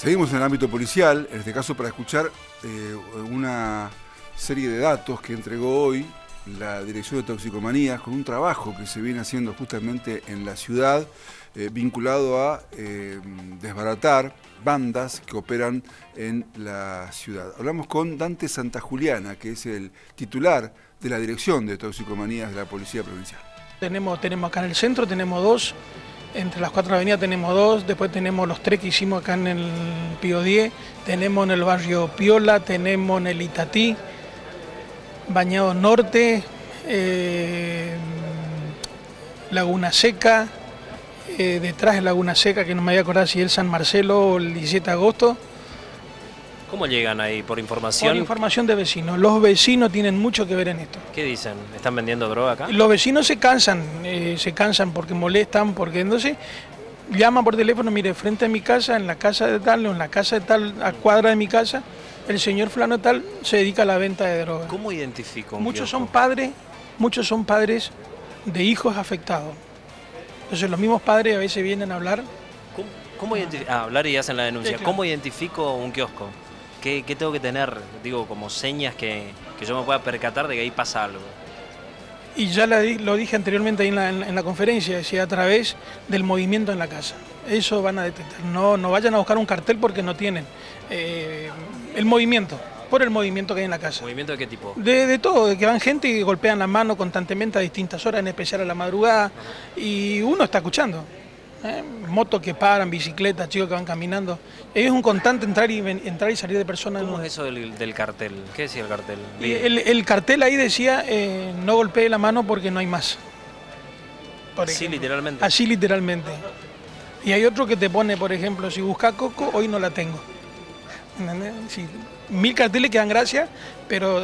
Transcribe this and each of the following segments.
Seguimos en el ámbito policial, en este caso para escuchar una serie de datos que entregó hoy la Dirección de Toxicomanías con un trabajo que se viene haciendo justamente en la ciudad vinculado a desbaratar bandas que operan en la ciudad. Hablamos con Dante Santajuliana, que es el titular de la Dirección de Toxicomanías de la Policía Provincial. Tenemos acá en el centro, tenemos 2, entre las 4 avenidas tenemos 2, después tenemos los 3 que hicimos acá en el Pío 10, tenemos en el barrio Piola, tenemos en el Itatí, Bañados Norte, Laguna Seca, detrás de Laguna Seca, que no me voy a acordar si es el San Marcelo o el 17 de agosto. ¿Cómo llegan ahí? ¿Por información? Por información de vecinos. Los vecinos tienen mucho que ver en esto. ¿Qué dicen? ¿Están vendiendo droga acá? Los vecinos se cansan porque molestan, porque entonces llaman por teléfono, mire, frente a mi casa, en la casa de tal, o en la casa de tal, a cuadra de mi casa, el señor fulano tal se dedica a la venta de droga. ¿Cómo identifico un Muchos kiosco? Muchos son padres de hijos afectados. Entonces los mismos padres a veces vienen a hablar. ¿Cómo hablar y hacen la denuncia? Sí, claro. ¿Cómo identifico un kiosco? ¿Qué tengo que tener, digo, como señas que yo me pueda percatar de que ahí pasa algo? Y ya lo dije anteriormente ahí en la conferencia, decía, a través del movimiento en la casa. Eso van a detectar. No vayan a buscar un cartel porque no tienen. El movimiento, por el movimiento que hay en la casa. ¿Movimiento de qué tipo? De todo, de que van gente y golpean la mano constantemente a distintas horas, en especial a la madrugada, y uno está escuchando. Motos que paran, bicicletas, chicos que van caminando. Es un constante entrar y salir de personas. ¿Cómo es eso del cartel? ¿Qué decía el cartel? El cartel ahí decía, no golpee la mano porque no hay más. ¿Así literalmente? Así literalmente. Y hay otro que te pone, por ejemplo, si busca coco, hoy no la tengo. ¿Entendés? Sí, 1000 carteles que dan gracia, pero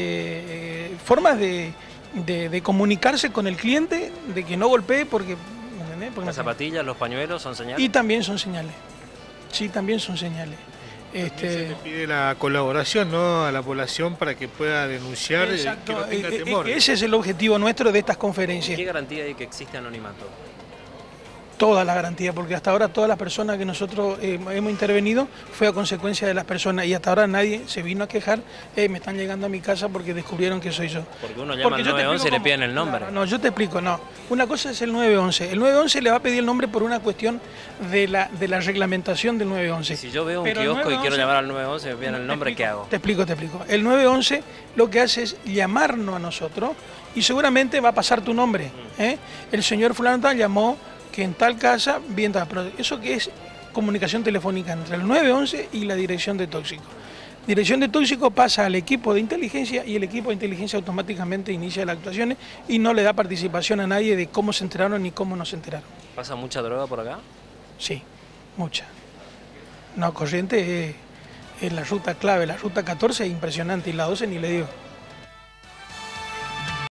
formas de comunicarse con el cliente, de que no golpee porque... Porque las zapatillas, los pañuelos son señales. Y también son señales. Sí, también son señales. Se le pide la colaboración, ¿no?, a la población para que pueda denunciar, que no tenga temor. Ese es el objetivo nuestro de estas conferencias. ¿Qué garantía hay que existe anonimato? Toda la garantía, porque hasta ahora todas las personas que nosotros hemos intervenido fue a consecuencia de las personas y hasta ahora nadie se vino a quejar, me están llegando a mi casa porque descubrieron que soy yo. Porque uno llama al 911 y le piden el nombre. No, yo te explico, no. Una cosa es el 911. El 911 le va a pedir el nombre por una cuestión de la reglamentación del 911. Si yo veo un kiosco y quiero llamar al 911 y me piden el nombre, ¿qué hago? Te explico. El 911 lo que hace es llamarnos a nosotros y seguramente va a pasar tu nombre. El señor fulano tal llamó que en tal casa, bien tal, pero eso que es comunicación telefónica entre el 911 y la Dirección de Tóxico. Dirección de Tóxico pasa al equipo de inteligencia y el equipo de inteligencia automáticamente inicia las actuaciones y no le da participación a nadie de cómo se enteraron ni cómo no se enteraron. ¿Pasa mucha droga por acá? Sí, mucha. No, Corrientes es la ruta clave, la ruta 14 es impresionante y la 12 ni le digo.